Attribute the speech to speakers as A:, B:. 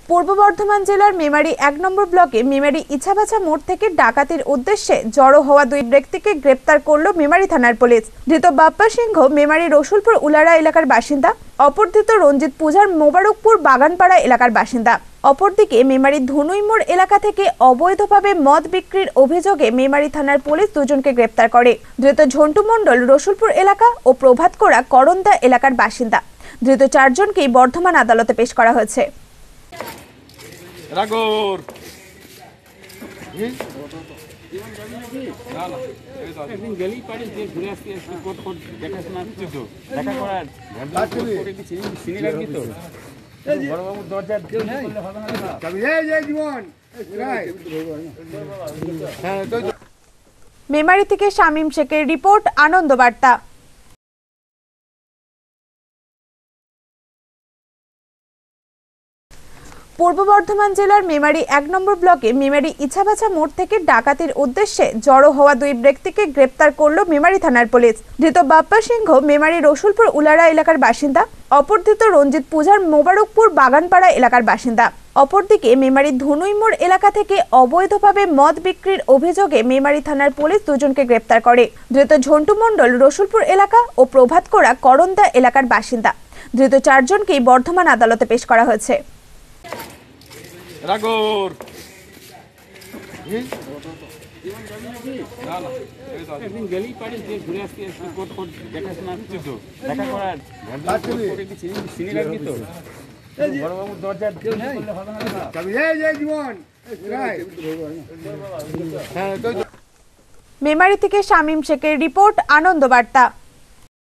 A: পূর্ব বর্ধমান জেলার মেমারি ১ নম্বর ব্লকে মেমারি ইছাবাছা মোড় থেকে ডাকাতির উদ্দেশ্যে জড়ো হওয়া দুই ব্যক্তিকে গ্রেপ্তার করল মেমারি থানার পুলিশ। ধৃত বাপ্পা সিংহ মেমারি রসুলপুর উলারা এলাকার বাসিন্দা, অপর ধৃত রঞ্জিত পূজার মোবারকপুর বাগানপাড়া এলাকার বাসিন্দা। অপরদিকে মেমারি ধনুই মোড় এলাকা থেকে অবৈধভাবে মদ বিক্রির অভিযোগে মেমারি থানার পুলিশ দুজনকে গ্রেপ্তার করে। ধৃত ঝন্টু মণ্ডল রসুলপুর এলাকা ও প্রভাত কোড়া করন্দা এলাকার বাসিন্দা। ধৃত চারজনকেই বর্ধমান আদালতে পেশ করা হয়েছে।
B: রাগর
C: একদিন গেলেই পারি যে ঘুরে আসতে দেখাশোনা তো দেখা করার চিনি রাখবি তো বড়বাবুর দরজা
A: মেমারি থেকে শামীম শেখের রিপোর্ট, আনন্দবার্তা। পূর্ব বর্ধমান জেলার মেমারি ১ নম্বর ব্লকে মেমারি ইছাবাছা মোড় থেকে ডাকাতির উদ্দেশ্যে জড়ো হওয়া দুই ব্যক্তিকে গ্রেপ্তার করল মেমারি থানার পুলিশ। ধৃত বাপ্পা সিংহ মেমারি রসুলপুর উলারা এলাকার বাসিন্দা, অপর ধৃত রঞ্জিত পূজার মোবারকপুর বাগানপাড়া এলাকার বাসিন্দা। অপরদিকে মেমারি ধনুই মোড় এলাকা থেকে অবৈধভাবে মদ বিক্রির অভিযোগে মেমারি থানার পুলিশ দুজনকে গ্রেপ্তার করে। ধৃত ঝন্টু মণ্ডল রসুলপুর এলাকা ও প্রভাত কোড়া করন্দা এলাকার বাসিন্দা। ধৃত চারজনকেই বর্ধমান আদালতে পেশ করা হয়েছে।
B: রাগর
C: একদিন গেলেই পারি যে ঘুরে আসতে দেখাশোনা তো দেখা করার চিনি রাখবি তো বড়বাবুর দরজা
A: মেমারি থেকে শামীম শেখের রিপোর্ট, আনন্দবার্তা।